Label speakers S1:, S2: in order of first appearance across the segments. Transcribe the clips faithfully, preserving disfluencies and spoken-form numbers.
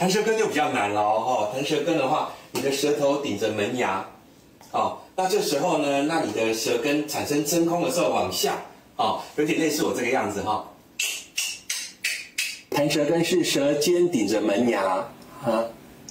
S1: 弹舌根就比较难了哦。弹舌根的话，你的舌头顶着门牙，哦，那这时候呢，那你的舌根产生真空的时候往下，哦，有点类似我这个样子哈。哦、弹舌根是舌尖顶着门牙啊。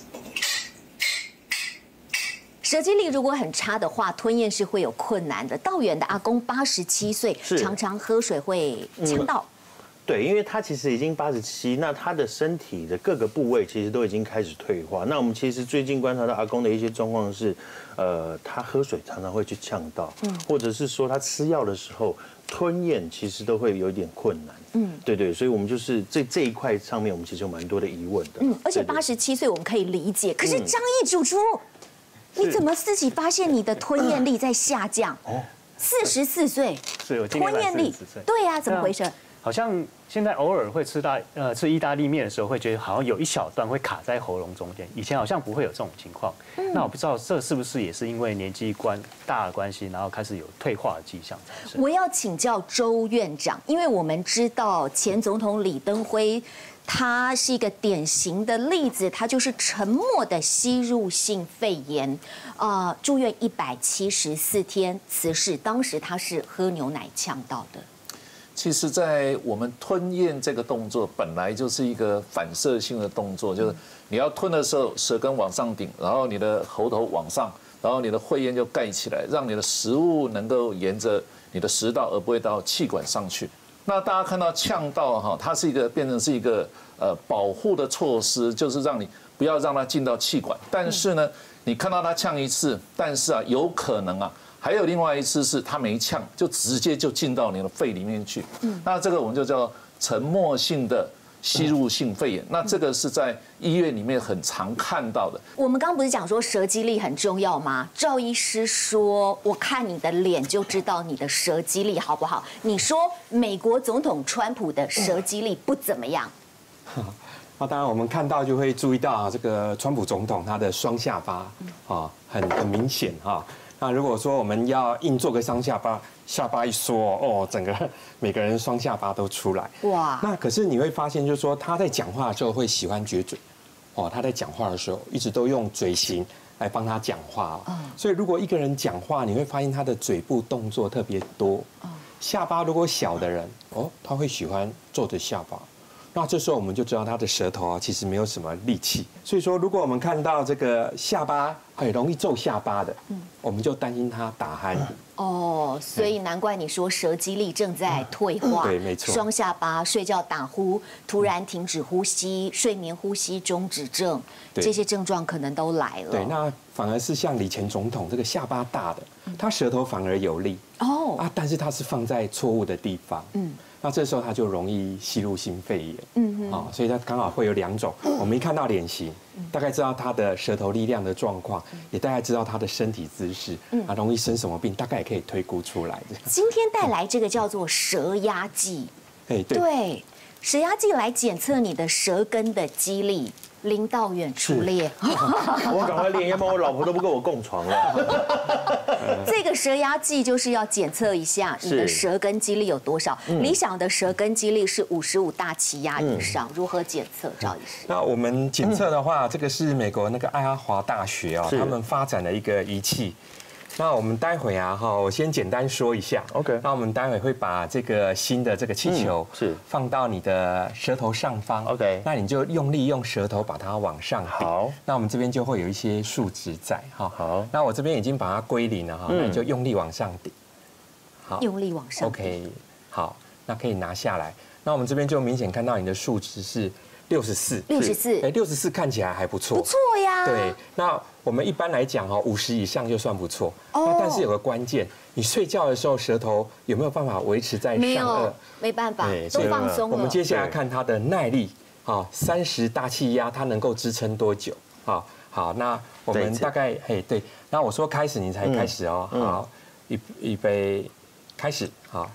S2: 舌肌力如果很差的话，吞咽是会有困难的。道远的阿公八十七岁，常常喝水会呛到。
S3: 嗯对，因为他其实已经八十七，那他的身体的各个部位其实都已经开始退化。那我们其实最近观察到阿公的一些状况是，呃，他喝水常常会去呛到，嗯，或者是说他吃药的时候吞咽其实都会有一点困难，嗯，对对，所以我们就是这这一块上面我们其实有蛮多的疑问的，
S2: 嗯，而且八十七岁我们可以理解，可是张毅主厨，你怎么自己发现你的吞咽力在下降？哦，四十四岁，
S4: 是我今年满四十岁，
S2: 对呀，怎么回事？
S4: 好像现在偶尔会吃大呃吃意大利面的时候，会觉得好像有一小段会卡在喉咙中间。以前好像不会有这种情况。嗯、那我不知道这是不是也是因为年纪关大的关系，然后开始有退化的迹象产生。
S2: 我要请教周院长，因为我们知道前总统李登辉，他是一个典型的例子，他就是沉默的吸入性肺炎，啊、呃，住院一百七十四天，辞世。当时他是喝牛奶呛到的。
S5: 其实，在我们吞咽这个动作本来就是一个反射性的动作，就是你要吞的时候，舌根往上顶，然后你的喉头往上，然后你的会咽就盖起来，让你的食物能够沿着你的食道，而不会到气管上去。那大家看到呛到哈，它是一个变成是一个呃保护的措施，就是让你不要让它进到气管。但是呢，你看到它呛一次，但是啊，有可能啊。还有另外一次是它没呛，就直接就进到你的肺里面去。嗯，那这个我们就叫沉默性的吸入性肺炎。那这个是在医院里面很常看到的。
S2: 我们刚刚不是讲说舌肌力很重要吗？赵医师说，我看你的脸就知道你的舌肌力好不好。你说美国总统川普的舌肌力不怎么样。
S1: 那当然，我们看到就会注意到啊，这个川普总统他的双下巴啊，很很明显哈。那如果说我们要硬做个双下巴，下巴一缩，哦，整个每个人双下巴都出来。哇！那可是你会发现，就是说他在讲话的时候会喜欢撅嘴，哦，他在讲话的时候一直都用嘴型来帮他讲话哦。所以如果一个人讲话，你会发现他的嘴部动作特别多。下巴如果小的人，哦，他会喜欢皱着下巴。那这时候我们就知道他的舌头啊，其实没有什么力气。所以说，如果我们看到这个下巴很容易皱下巴的，嗯，我们就担心他打鼾。哦，
S2: 所以难怪你说舌肌力正在退化。
S1: 对，没错。
S2: 双下巴、睡觉打呼、突然停止呼吸、睡眠呼吸中止症，这些症状可能都来了。
S1: 对，那反而是像李前总统这个下巴大的，他舌头反而有力。哦啊，但是他是放在错误的地方。嗯。那这时候他就容易吸入性肺炎，嗯啊，所以他刚好会有两种。我们一看到脸型，大概知道他的舌头力量的状况，也大概知道他的身体姿势，啊，容易生什么病，大概也可以推估出来。
S2: 今天带来这个叫做舌压计，
S1: 哎，对，
S2: 对，舌压计来检测你的舌根的肌力。林道远出列，
S3: 我赶快练，要不然我老婆都不跟我共床了。
S2: 这个舌压计就是要检测一下你的舌根肌力有多少。理想的舌根肌力是五十五大气压以上，如何检测？赵医师，
S1: 那我们检测的话，这个是美国那个爱阿华大学哦，他们发展的一个仪器。那我们待会啊，哈，我先简单说一下。OK。那我们待会会把这个新的这个气球是放到你的舌头上方。OK。那你就用力用舌头把它往上顶。好。那我们这边就会有一些数值在哈。好。那我这边已经把它归零了哈，那你就用力往上顶。
S2: 好。用力往上。
S1: OK。好，那可以拿下来。那我们这边就明显看到你的数值是六十四。
S2: 六十四。
S1: 哎，六十四看起来还不错。
S2: 不错呀。
S1: 对。那我们一般来讲哈，五十以上就算不错。那但是有个关键，你睡觉的时候舌头有没有办法维持在上颚？
S2: 没办法，都放松了。
S1: 我们接下来看它的耐力，好，三十大气压它能够支撑多久？好，好，那我们大概嘿对，那我说开始你才开始哦。好，预预备开始，好。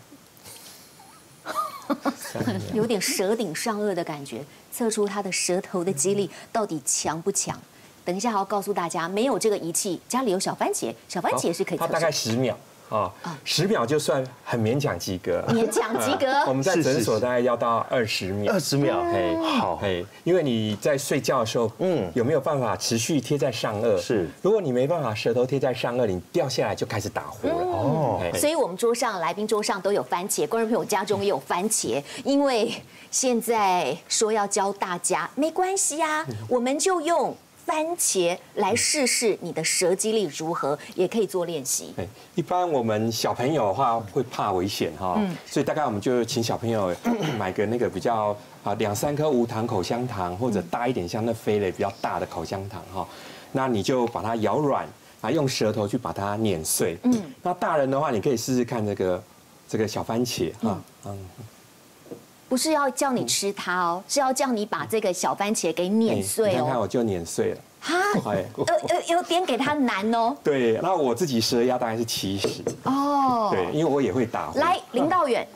S2: 有点舌顶上颚的感觉，测出他的舌头的肌力到底强不强？等一下还要告诉大家，没有这个仪器，家里有小番茄，小番茄是可以测。
S1: 它大概十秒， 啊，十秒就算很勉强及格，
S2: 勉强及格。
S1: 我们在诊所大概要到二十秒，
S3: 二十秒，
S1: 嘿，
S3: 好，
S1: 嘿，因为你在睡觉的时候，嗯，有没有办法持续贴在上颚？
S3: 是，
S1: 如果你没办法舌头贴在上颚，你掉下来就开始打呼了。哦，
S2: 所以我们桌上来宾桌上都有番茄，观众朋友家中也有番茄，因为现在说要教大家，没关系啊，我们就用番茄来试试你的舌肌力如何，也可以做练习。
S1: 对，一般我们小朋友的话会怕危险哈，所以大概我们就请小朋友买个那个比较啊两三颗无糖口香糖，或者大一点像那飞雷比较大的口香糖哈，那你就把它咬软，啊用舌头去把它碾碎。嗯，那大人的话，你可以试试看这个这个小番茄哈，嗯。
S2: 不是要叫你吃它哦，是要叫你把这个小番茄给碾碎哦。
S1: 你看看我就碾碎了。
S2: 哈，有有有点给它难哦。
S1: 对，那我自己舌压大概是七十。哦。对，因为我也会打呼。
S2: 来，林道远，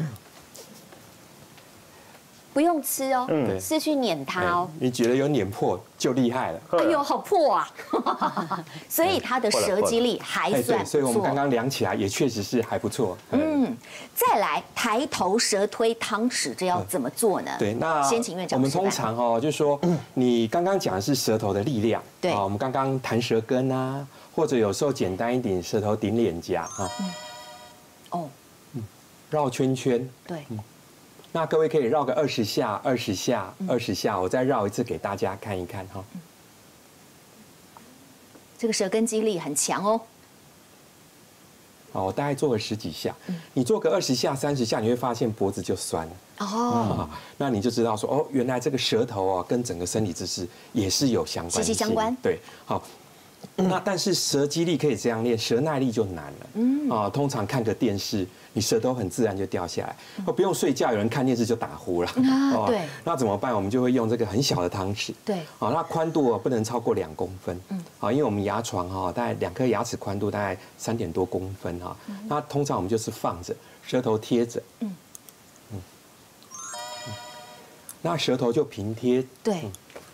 S2: 不用吃哦，是去碾它哦。
S1: 你觉得有碾破就厉害了。
S2: 哎呦，好破啊！所以他的舌肌力还算不错。
S1: 所以我们刚刚量起来也确实是还不错。
S2: 嗯，再来抬头舌推汤匙，这要怎么做呢？
S1: 对，那
S2: 先请院长。
S1: 我们通常哦，就是说你刚刚讲的是舌头的力量。
S2: 对。
S1: 啊，我们刚刚弹舌根啊，或者有时候简单一点，舌头顶脸颊啊。哦。绕圈圈。
S2: 对。
S1: 那各位可以绕个二十下，二十下，二十下，我再绕一次给大家看一看哈。
S2: 这个舌根肌力很强哦。
S1: 好，我大概做个十几下，你做个二十下、三十下，你会发现脖子就酸了。哦。那你就知道说，哦，原来这个舌头啊，跟整个身体姿势也是有相关性。
S2: 息息相关。
S1: 对，好。那但是舌肌力可以这样练，舌耐力就难了。嗯。啊，通常看个电视，你舌头很自然就掉下来，或不用睡觉，有人看电视就打呼了。
S2: 啊，对。
S1: 那怎么办？我们就会用这个很小的汤匙。
S2: 对。
S1: 好，那宽度不能超过两公分。嗯。好，因为我们牙床哈，大概两颗牙齿宽度大概三点多公分哈。那通常我们就是放着，舌头贴着。嗯。嗯。那舌头就平贴。
S2: 对。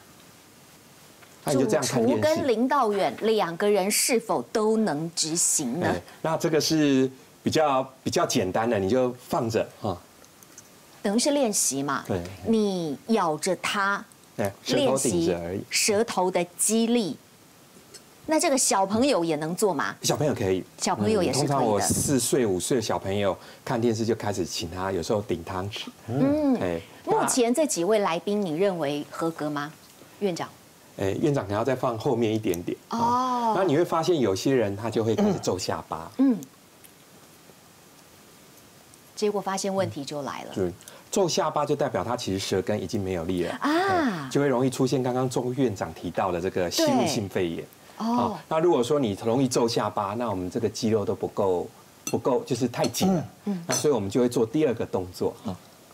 S1: 主
S2: 厨跟林道远两个人是否都能执行呢？
S1: 那这个是比较比较简单的，你就放着啊，
S2: 等于是练习嘛。
S1: 对，
S2: 你咬着它，
S1: 练习
S2: 舌头的肌力。那这个小朋友也能做吗？
S1: 小朋友可以，
S2: 小朋友也是可以的。
S1: 通常我四岁五岁的小朋友看电视就开始请他，有时候顶汤匙。嗯，
S2: 哎，目前这几位来宾，你认为合格吗，院长？
S1: 哎，院长可能要再放后面一点点哦。那你会发现有些人他就会开始皱下巴，嗯，
S2: 结果发现问题就来了。
S1: 对，皱下巴就代表他其实舌根已经没有力了啊，就会容易出现刚刚周院长提到的这个吸入性肺炎。哦，那如果说你容易皱下巴，那我们这个肌肉都不够不够，就是太紧了。嗯，那所以我们就会做第二个动作啊。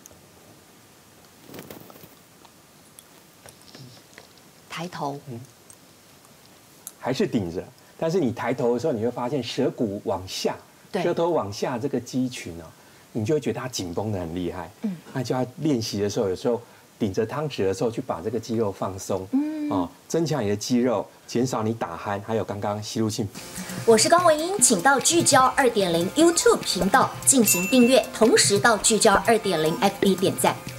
S2: 抬头，嗯，
S1: 还是顶着，但是你抬头的时候，你会发现舌骨往下，舌头往下这个肌群哦，你就会觉得它紧绷得很厉害。嗯，那就要练习的时候，有时候顶着汤匙的时候，去把这个肌肉放松，嗯，哦，增强你的肌肉，减少你打鼾，还有刚刚吸入性。
S2: 我是高文英，请到聚焦二点零 YouTube 频道进行订阅，同时到聚焦二点零 F B 点赞。